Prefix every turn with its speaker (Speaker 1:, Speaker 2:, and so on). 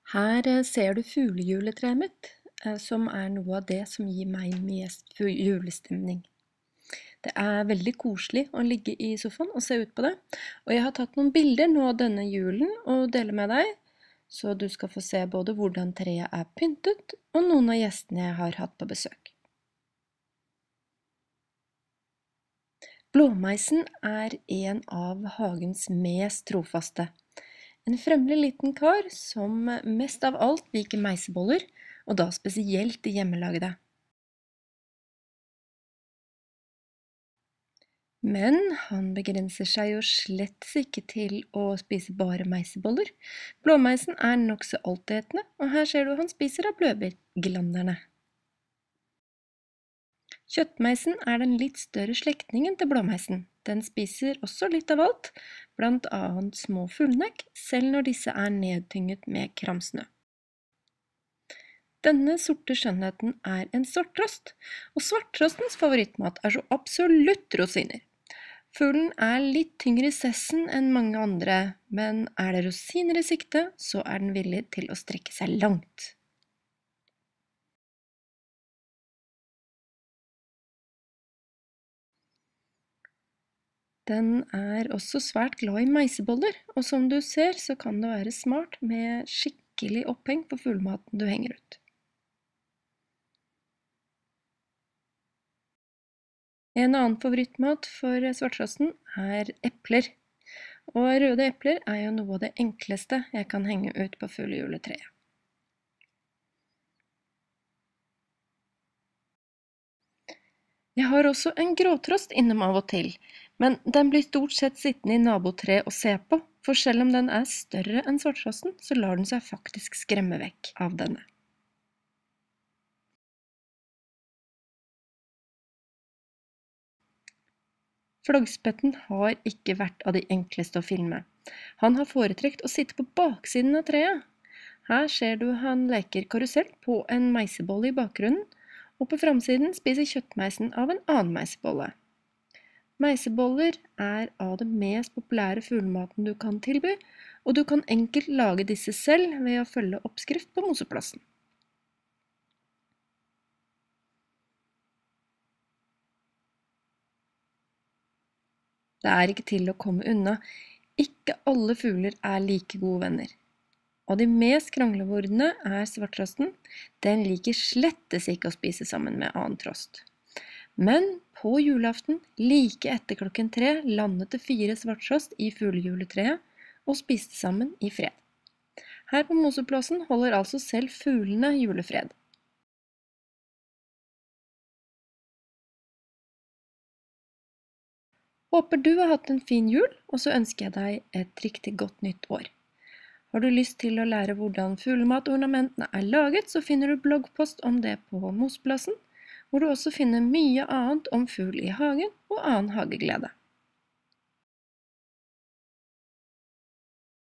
Speaker 1: Her ser du fuglejuletreet mitt, som noe av det som gir meg mest julestemning. Det veldig koselig å ligge i sofaen og se ut på det, og jeg har tatt noen bilder nå denne julen og deler med deg, så du skal få se både hvordan treet pyntet og noen av gjestene jeg har hatt på besøk. Blåmeisen en av hagens mest trofaste. En fremmed liten kar som mest av alt liker meiseboller, og da spesielt de hjemmelagde. Men han begrenser seg jo slett ikke til å spise bare meiseboller. Blåmeisen nok så altetende, og her ser du han spiser av blødbærglanderne. Kjøttmeisen den litt større slektningen til blåmeisen. Den spiser også litt av alt, blant annet små fuglnekk, selv når disse nedtynget med kramsnø. Denne sorte skjønnheten en svarttrost, og svarttrostens favorittmat så absolutt rosiner. Fuglen litt tyngre i sessen enn mange andre, men det rosiner i sikte, så den villig til å strekke seg langt. Den også svært glad i meiseboller, og som du ser så kan det være smart med skikkelig oppheng på fuglematen du henger ut. En annen favorittmat for svarttrosten epler, og røde epler jo noe av det enkleste jeg kan henge ut på fuglejuletreet. Jeg har også en gråtrost innom av og til, men den blir stort sett sittende i nabotreet og se på, for selv om den større enn svarttrosten, så lar den seg faktisk skremme vekk av denne. Flaggspetten har ikke vært av de enkleste å filme. Han har foretrekt å sitte på baksiden av treet. Her ser du han leker karusell på en meisebolle i bakgrunnen, og på framsiden spiser kjøttmeisen av en annen meisebolle. Meiseboller av det mest populære fuglematen du kan tilby, og du kan enkelt lage disse selv ved å følge oppskrift på moseplassen. Det ikke til å komme unna. Ikke alle fugler like gode venner. Og de mest kranglevordende svarttrosten. Den liker slettes ikke å spise sammen med annen trost. Men på julaften, like etter 3:00, landet det 4 svarttrost i fuglejuletreet og spiste sammen i fred. Her på moseplassen holder altså selv fuglene julefred. Håper du har hatt en fin jul, og så ønsker jeg deg et riktig godt nytt år. Har du lyst til å lære hvordan fuglematornamentene laget, så finner du bloggpost om det på Moseplassen, hvor du også finner mye annet om fugl i hagen og annen hageglede.